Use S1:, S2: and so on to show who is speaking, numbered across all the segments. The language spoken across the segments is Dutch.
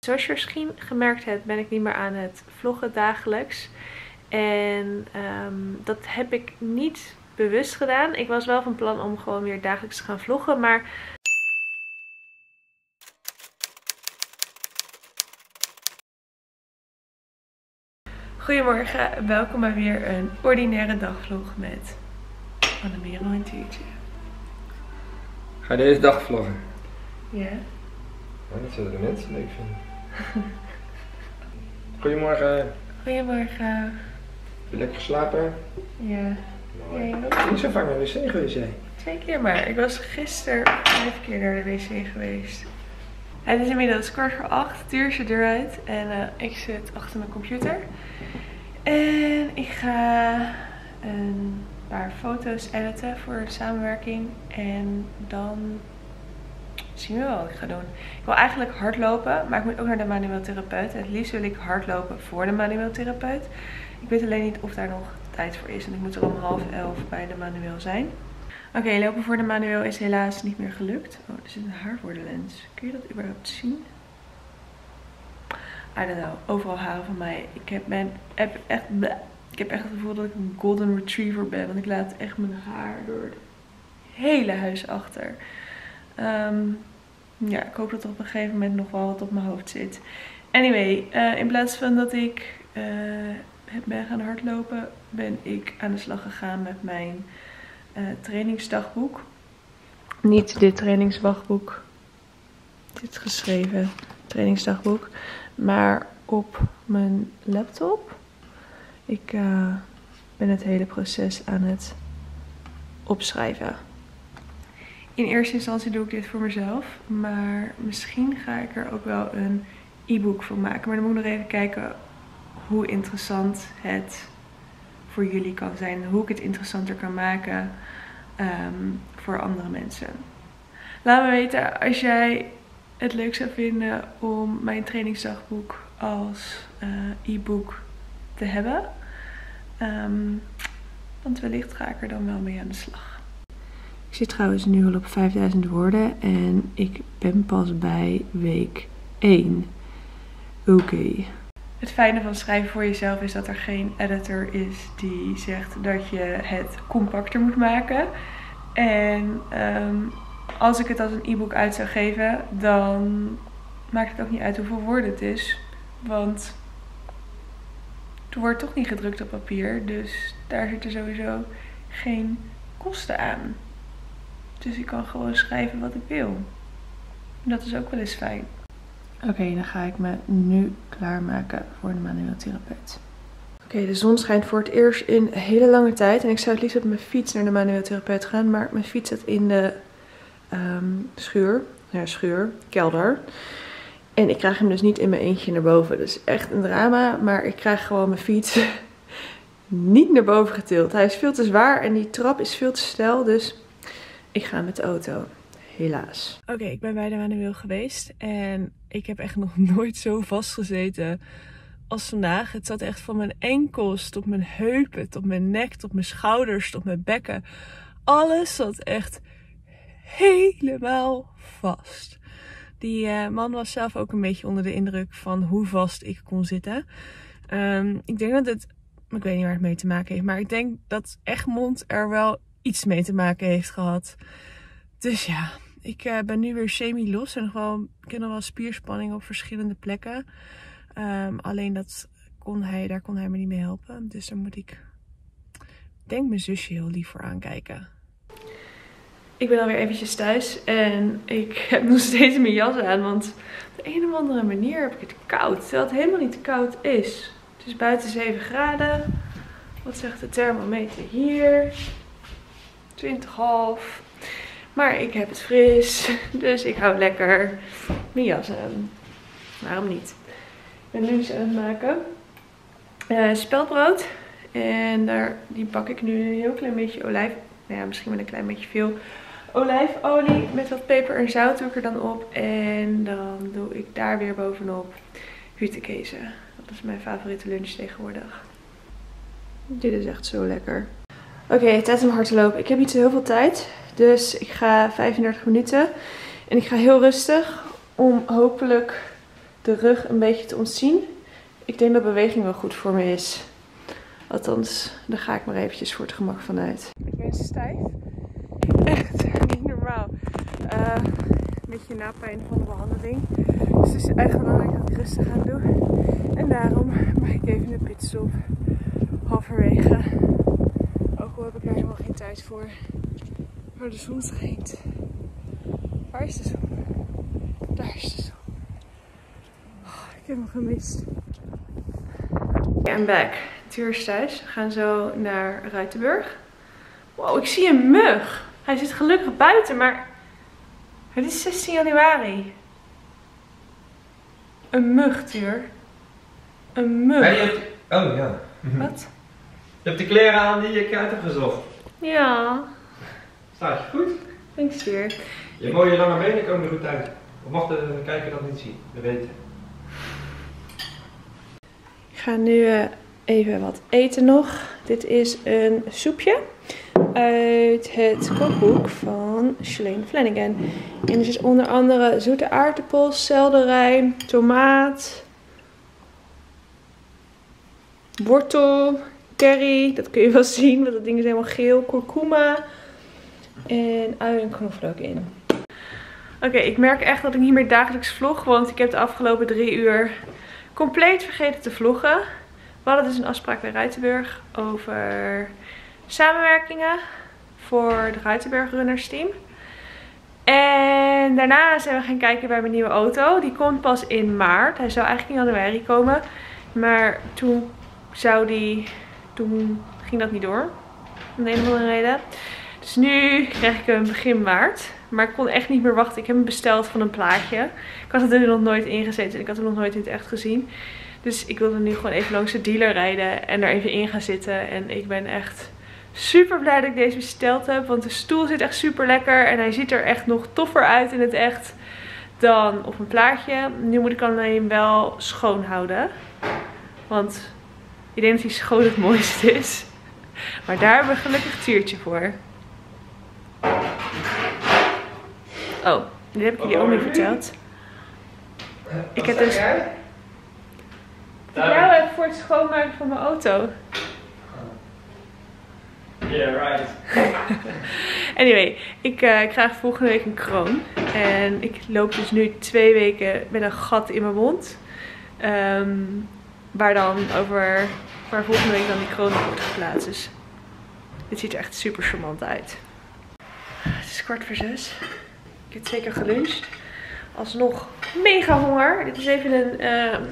S1: Zoals je misschien gemerkt hebt, ben ik niet meer aan het vloggen dagelijks. En dat heb ik niet bewust gedaan. Ik was wel van plan om gewoon weer dagelijks te gaan vloggen, maar... Goedemorgen, welkom bij weer een ordinaire dagvlog met Anne-Merel en Tuurtje.
S2: Ga je deze dag vloggen?
S1: Ja.
S2: Ja, dat zullen de mensen leuk vinden. Goedemorgen.
S1: Goedemorgen.
S2: Heb je lekker geslapen?
S1: Ja.
S2: Mooi.
S1: Ja.
S2: Niet zo vaak naar de wc geweest jij?
S1: 2 keer maar. Ik was gisteren 5 keer naar de wc geweest. Het is inmiddels 7:15, Tuurtje eruit en ik zit achter mijn computer. En ik ga een paar foto's editen voor de samenwerking. En dan zien we wel wat ik ga doen. Ik wil eigenlijk hardlopen, maar ik moet ook naar de manueel therapeut. Het liefst wil ik hardlopen voor de manueel therapeut. Ik weet alleen niet of daar nog tijd voor is. Want ik moet er om 10:30 bij de manueel zijn. Oké, lopen voor de manueel is helaas niet meer gelukt. Oh, er zit een haar voor de lens. Kun je dat überhaupt zien? I don't know. Overal haren van mij. Ik heb echt het gevoel dat ik een golden retriever ben. Want ik laat echt mijn haar door het hele huis achter. Ja, ik hoop dat er op een gegeven moment nog wel wat op mijn hoofd zit. Anyway, in plaats van dat ik ben gaan hardlopen, ben ik aan de slag gegaan met mijn trainingsdagboek. Niet dit trainingsdagboek. Dit geschreven trainingsdagboek. Maar op mijn laptop. Ik ben het hele proces aan het opschrijven. In eerste instantie doe ik dit voor mezelf. Maar misschien ga ik er ook wel een e-book van maken. Maar dan moet ik nog even kijken hoe interessant het voor jullie kan zijn. Hoe ik het interessanter kan maken voor andere mensen. Laat me weten als jij het leuk zou vinden om mijn trainingsdagboek als e-book te hebben. Want wellicht ga ik er dan wel mee aan de slag. Ik zit trouwens nu al op 5000 woorden en ik ben pas bij week 1. Oké. Het fijne van schrijven voor jezelf is dat er geen editor is die zegt dat je het compacter moet maken. En als ik het als een e-book uit zou geven, dan maakt het ook niet uit hoeveel woorden het is. Want het wordt toch niet gedrukt op papier, dus daar zitten sowieso geen kosten aan. Dus ik kan gewoon schrijven wat ik wil. Dat is ook wel eens fijn. Oké, dan ga ik me nu klaarmaken voor de manueel therapeut. Oké, de zon schijnt voor het eerst in een hele lange tijd. En ik zou het liefst op mijn fiets naar de manueel therapeut gaan. Maar mijn fiets zit in de kelder. En ik krijg hem dus niet in mijn eentje naar boven. Dus echt een drama. Maar ik krijg gewoon mijn fiets niet naar boven getild. Hij is veel te zwaar en die trap is veel te steil. Dus ik ga met de auto. Helaas. Oké, ik ben bij de manueel geweest. En ik heb echt nog nooit zo vastgezeten als vandaag. Het zat echt van mijn enkels tot mijn heupen, tot mijn nek, tot mijn schouders, tot mijn bekken. Alles zat echt helemaal vast. Die man was zelf ook een beetje onder de indruk van hoe vast ik kon zitten. Ik denk dat het, ik weet niet waar het mee te maken heeft, maar ik denk dat Egmond er wel iets mee te maken heeft gehad. Dus ja, ik ben nu weer semi-los en ik heb nog wel spierspanning op verschillende plekken. Alleen daar kon hij me niet mee helpen. Dus daar moet ik, denk mijn zusje heel lief voor aankijken. Ik ben alweer eventjes thuis en ik heb nog steeds mijn jas aan. Want op de een of andere manier heb ik het koud. Terwijl het helemaal niet koud is. Het is buiten 7 graden. Wat zegt de thermometer hier? 20,5. Maar ik heb het fris. Dus ik hou lekker mijn jas aan. Waarom niet? Ik ben lunch aan het maken. Speldbrood. En die bak ik nu een heel klein beetje olijf. Nou ja, misschien wel een klein beetje veel olijfolie. Met wat peper en zout doe ik er dan op. En dan doe ik daar weer bovenop huttenkezen. Dat is mijn favoriete lunch tegenwoordig. Dit is echt zo lekker. Oké, tijd om hard te lopen. Ik heb niet zo heel veel tijd. Dus ik ga 35 minuten. En ik ga heel rustig om hopelijk de rug een beetje te ontzien. Ik denk dat beweging wel goed voor me is. Althans, daar ga ik maar eventjes voor het gemak vanuit. Ik ben stijf. Echt niet normaal. Een beetje napijn van de behandeling. Dus het is echt belangrijk dat ik rustig aan doe. En daarom maak ik even een pitstop. Halverwege. Ook al heb ik er helemaal geen tijd voor. Maar de zon schijnt. Waar is de zon? Daar is de zon. Oh, ik heb hem gemist. I'm back. Tuur is thuis. We gaan zo naar Ruitenburg. Wow, ik zie een mug. Hij zit gelukkig buiten, maar het is 16 januari. Een mug, Tuur. Een mug.
S2: Hey, oh ja.
S1: Wat?
S2: Je hebt de kleren aan die ik uit heb gezocht.
S1: Ja.
S2: Staat je goed?
S1: Thanks, Tuur.
S2: Je mooie lange benen komen er goed uit. We mochten de kijker dat niet zien. We weten.
S1: Ik ga nu even wat eten nog. Dit is een soepje uit het kookboek van Shalane Flanagan. En er zit onder andere zoete aardappel, selderij, tomaat, wortel, curry. Dat kun je wel zien, want dat ding is helemaal geel. Kurkuma en ui en knoflook in. Oké, ik merk echt dat ik niet meer dagelijks vlog, want ik heb de afgelopen 3 uur compleet vergeten te vloggen. We hadden dus een afspraak bij Ruitenburg over samenwerkingen voor de Ruitenburg Runners team. En daarna zijn we gaan kijken bij mijn nieuwe auto. Die komt pas in maart. Hij zou eigenlijk in januari komen. Maar toen ging dat niet door. Om een of andere reden. Dus nu krijg ik hem begin maart. Maar ik kon echt niet meer wachten. Ik heb hem besteld van een plaatje. Ik had er nog nooit ingezeten. En ik had hem nog nooit in het echt gezien. Dus ik wilde nu gewoon even langs de dealer rijden. En er even in gaan zitten. En ik ben echt super blij dat ik deze besteld heb. Want de stoel zit echt super lekker. En hij ziet er echt nog toffer uit in het echt dan op een plaatje. Nu moet ik hem alleen wel schoon houden. Want ik denk dat hij schoon het mooiste is. Maar daar hebben we gelukkig een Tuurtje voor. Oh, dit heb ik jullie ook niet verteld. Ik heb dus voor jou heb voor het schoonmaken van mijn auto.
S2: Yeah, right.
S1: Anyway, ik krijg volgende week een kroon. En ik loop dus nu 2 weken met een gat in mijn mond. Waar volgende week dan die kroon op wordt geplaatst. Dus dit ziet er echt super charmant uit. Het is 5:15. Ik heb 2 keer geluncht. Alsnog mega honger. Dit is even een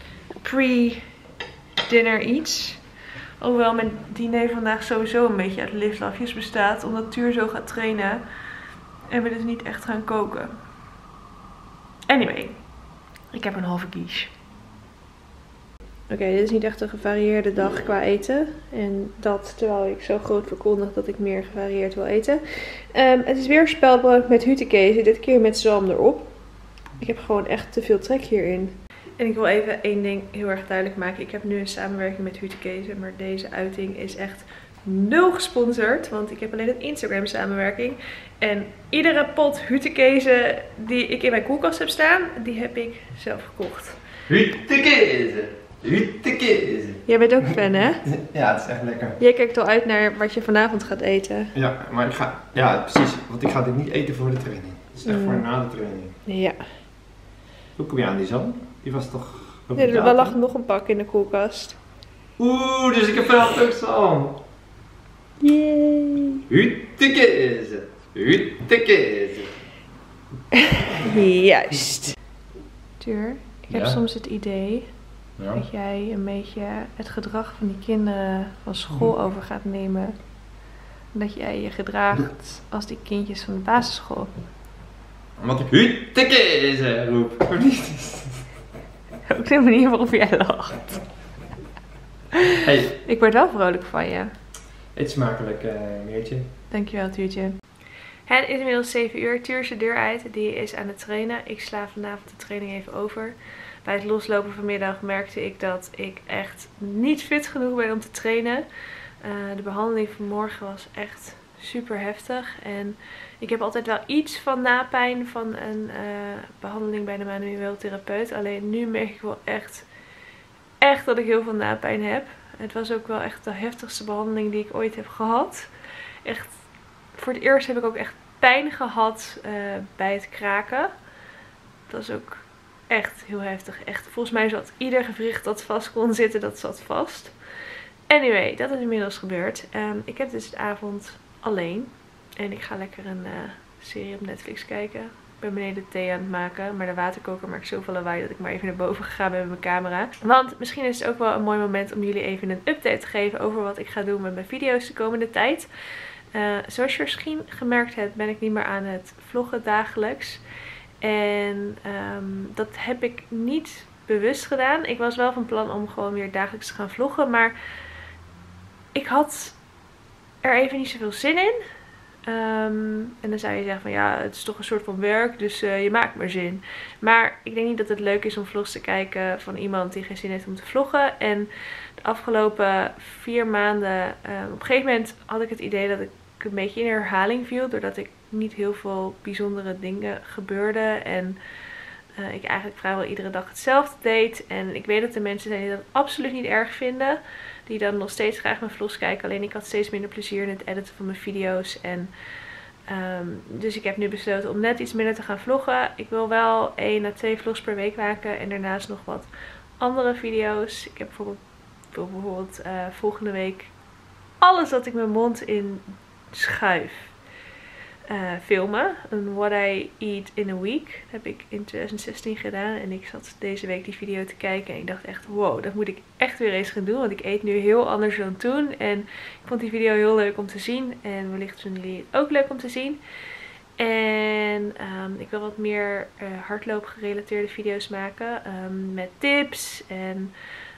S1: pre-dinner iets. Hoewel mijn diner vandaag sowieso een beetje uit liftlafjes bestaat. Omdat Tuur zo gaat trainen. En we dus niet echt gaan koken. Anyway. Ik heb een halve quiche. Oké, dit is niet echt een gevarieerde dag qua eten. En dat terwijl ik zo groot verkondig dat ik meer gevarieerd wil eten. Het is weer spelbrood met hutekezen. Dit keer met zalm erop. Ik heb gewoon echt te veel trek hierin. En ik wil even één ding heel erg duidelijk maken. Ik heb nu een samenwerking met hutekezen. Maar deze uiting is echt 0 gesponsord. Want ik heb alleen een Instagram samenwerking. En iedere pot hutekezen die ik in mijn koelkast heb staan, die heb ik zelf gekocht.
S2: Hutekezen. Hutekezen.
S1: Jij bent ook fan, hè?
S2: Ja, het is echt lekker.
S1: Jij kijkt al uit naar wat je vanavond gaat eten.
S2: Ja, maar ik ga... Ja, precies. Want ik ga dit niet eten voor de training. Het is echt voor na de training.
S1: Ja.
S2: Hoe kom je aan die zalm? Die was toch...
S1: Ja, er lag nog een pak in de koelkast.
S2: Oeh, dus ik heb vanavond ook zalm.
S1: Yay.
S2: Hutekezen. Hutekezen.
S1: Juist. Tuur, ik heb
S2: Ja?
S1: soms het idee
S2: Ja.
S1: dat jij een beetje het gedrag van die kinderen van school over gaat nemen. Dat jij je gedraagt als die kindjes van de basisschool.
S2: Omdat ik hutekezen roep. Of niet?
S1: Ook de manier waarop jij lacht.
S2: Hey,
S1: Ik word wel vrolijk van je.
S2: eet smakelijk, Meertje.
S1: Dankjewel, Tuurtje. Het is inmiddels 7 uur. Tuur is de deur uit. Die is aan het trainen. Ik sla vanavond de training even over. Bij het loslopen vanmiddag merkte ik dat ik echt niet fit genoeg ben om te trainen. De behandeling van morgen was echt super heftig. En ik heb altijd wel iets van napijn van een behandeling bij de manueel therapeut. Alleen nu merk ik wel echt dat ik heel veel napijn heb. Het was ook wel echt de heftigste behandeling die ik ooit heb gehad. Echt, voor het eerst heb ik ook echt pijn gehad bij het kraken. Dat was ook echt heel heftig. Echt, volgens mij zat ieder gewricht dat vast kon zitten, dat zat vast. Anyway, dat is inmiddels gebeurd. Ik heb dus de avond alleen. En ik ga lekker een serie op Netflix kijken. Ik ben beneden thee aan het maken. Maar de waterkoker maakt zoveel lawaai dat ik maar even naar boven gegaan ben met mijn camera. Want misschien is het ook wel een mooi moment om jullie even een update te geven over wat ik ga doen met mijn video's de komende tijd. Zoals je misschien gemerkt hebt, ben ik niet meer aan het vloggen dagelijks. En dat heb ik niet bewust gedaan. Ik was wel van plan om gewoon weer dagelijks te gaan vloggen. Maar ik had er even niet zoveel zin in. En dan zou je zeggen van ja, het is toch een soort van werk, dus je maakt maar zin. Maar ik denk niet dat het leuk is om vlogs te kijken van iemand die geen zin heeft om te vloggen. En de afgelopen 4 maanden, op een gegeven moment had ik het idee dat ik een beetje in herhaling viel. Doordat ik niet heel veel bijzondere dingen gebeurden. En ik eigenlijk vrijwel iedere dag hetzelfde deed. En ik weet dat er mensen zijn die dat absoluut niet erg vinden. Die dan nog steeds graag mijn vlogs kijken. Alleen ik had steeds minder plezier in het editen van mijn video's. En dus ik heb nu besloten om net iets minder te gaan vloggen. Ik wil wel 1 à 2 vlogs per week maken. En daarnaast nog wat andere video's. Ik heb bijvoorbeeld volgende week alles wat ik mijn mond in schuif filmen. Een What I Eat in a Week. Dat heb ik in 2016 gedaan. En ik zat deze week die video te kijken. En ik dacht echt, wow, dat moet ik echt weer eens gaan doen. Want ik eet nu heel anders dan toen. En ik vond die video heel leuk om te zien. En wellicht vinden jullie het ook leuk om te zien. En ik wil wat meer hardloop gerelateerde video's maken. Met tips en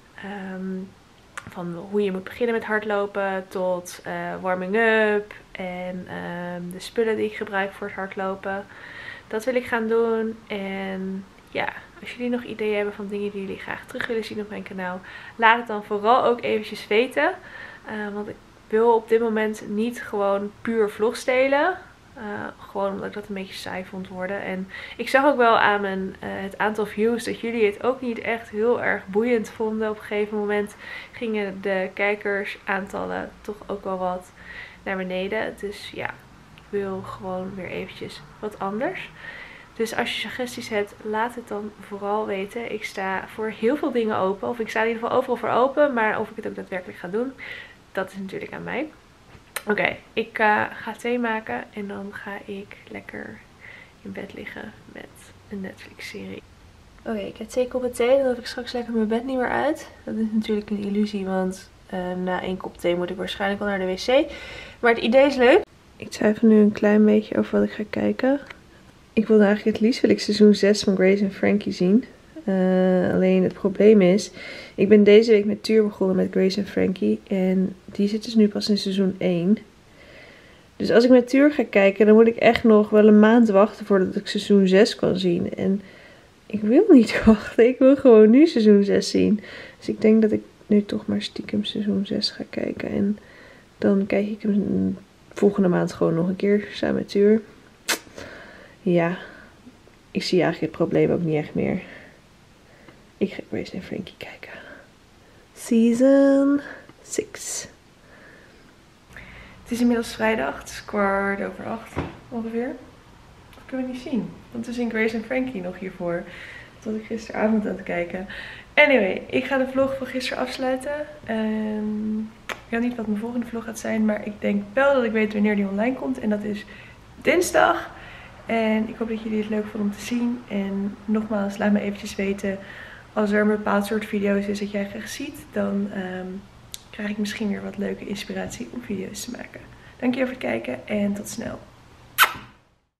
S1: van hoe je moet beginnen met hardlopen tot warming up en de spullen die ik gebruik voor het hardlopen. Dat wil ik gaan doen. En ja, als jullie nog ideeën hebben van dingen die jullie graag terug willen zien op mijn kanaal, laat het dan vooral ook eventjes weten. Want ik wil op dit moment niet gewoon puur vlogs delen. Gewoon omdat ik dat een beetje saai vond worden. En ik zag ook wel aan het aantal views dat jullie het ook niet echt heel erg boeiend vonden. Op een gegeven moment gingen de kijkersaantallen toch ook wel wat naar beneden. Dus ja, ik wil gewoon weer eventjes wat anders. Dus als je suggesties hebt, laat het dan vooral weten. Ik sta voor heel veel dingen open. Of ik sta in ieder geval overal voor open. Maar of ik het ook daadwerkelijk ga doen, dat is natuurlijk aan mij. Oké, ik ga thee maken en dan ga ik lekker in bed liggen met een Netflix serie. Oké, ik heb 2 koppen thee, dan hoef ik straks lekker mijn bed niet meer uit. Dat is natuurlijk een illusie, want na 1 kop thee moet ik waarschijnlijk wel naar de wc. Maar het idee is leuk. Ik twijfel nu een klein beetje over wat ik ga kijken. Ik wilde eigenlijk het liefst seizoen 6 van Grace and Frankie zien. Alleen het probleem is, ik ben deze week met Tuur begonnen met Grace and Frankie. En die zit dus nu pas in seizoen 1. Dus als ik met Tuur ga kijken, dan moet ik echt nog wel een maand wachten voordat ik seizoen 6 kan zien. En ik wil niet wachten, ik wil gewoon nu seizoen 6 zien. Dus ik denk dat ik nu toch maar stiekem seizoen 6 ga kijken. En dan kijk ik hem volgende maand gewoon nog een keer samen met Tuur. Ja, ik zie eigenlijk het probleem ook niet echt meer. Ik ga Grace and Frankie kijken. Season 6. Het is inmiddels vrijdag. Het is 7:15 ongeveer. Dat kunnen we niet zien. Want we zien Grace and Frankie nog hiervoor. Dat was ik gisteravond aan het kijken. Anyway, ik ga de vlog van gisteren afsluiten. Ik weet niet wat mijn volgende vlog gaat zijn. Maar ik denk wel dat ik weet wanneer die online komt. En dat is dinsdag. En ik hoop dat jullie het leuk vonden om te zien. En nogmaals, laat me eventjes weten als er een bepaald soort video's is dat jij graag ziet. Dan krijg ik misschien weer wat leuke inspiratie om video's te maken. Dankjewel voor het kijken en tot snel.